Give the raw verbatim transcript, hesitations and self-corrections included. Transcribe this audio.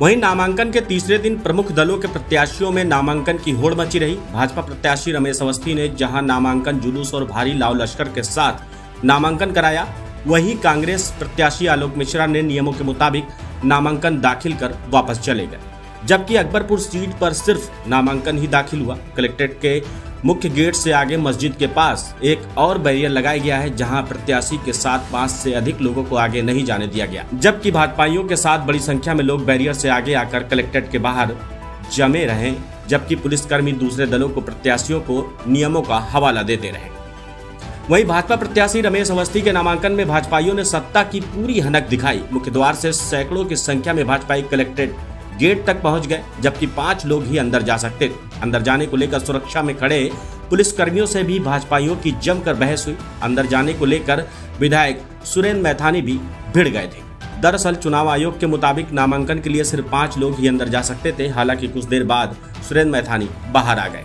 वहीं नामांकन के तीसरे दिन प्रमुख दलों के प्रत्याशियों में नामांकन की होड़ मची रही। भाजपा प्रत्याशी रमेश अवस्थी ने जहां नामांकन जुलूस और भारी लाव लश्कर के साथ नामांकन कराया, वहीं कांग्रेस प्रत्याशी आलोक मिश्रा ने नियमों के मुताबिक नामांकन दाखिल कर वापस चले गए, जबकि अकबरपुर सीट पर सिर्फ नामांकन ही दाखिल हुआ। कलेक्ट्रेट के मुख्य गेट से आगे मस्जिद के पास एक और बैरियर लगाया गया है, जहां प्रत्याशी के साथ पांच से अधिक लोगों को आगे नहीं जाने दिया गया, जबकि भाजपाइयों के साथ बड़ी संख्या में लोग बैरियर से आगे आकर कलेक्ट्रेट के बाहर जमे रहे, जबकि पुलिसकर्मी दूसरे दलों को प्रत्याशियों को नियमों का हवाला देते रहे। वहीं भाजपा प्रत्याशी रमेश अवस्थी के नामांकन में भाजपाइयों ने सत्ता की पूरी हनक दिखाई। मुख्य द्वार से सैकड़ों की संख्या में भाजपाई कलेक्ट्रेट गेट तक पहुंच गए, जबकि पांच लोग ही अंदर जा सकते थे। अंदर जाने को लेकर सुरक्षा में खड़े पुलिसकर्मियों से भी भाजपाइयों की जमकर बहस हुई। अंदर जाने को लेकर विधायक सुरेंद्र मैथानी भी भिड़ गए थे। दरअसल चुनाव आयोग के मुताबिक नामांकन के लिए सिर्फ पांच लोग ही अंदर जा सकते थे। हालांकि कुछ देर बाद सुरेंद्र मैथानी बाहर आ गए।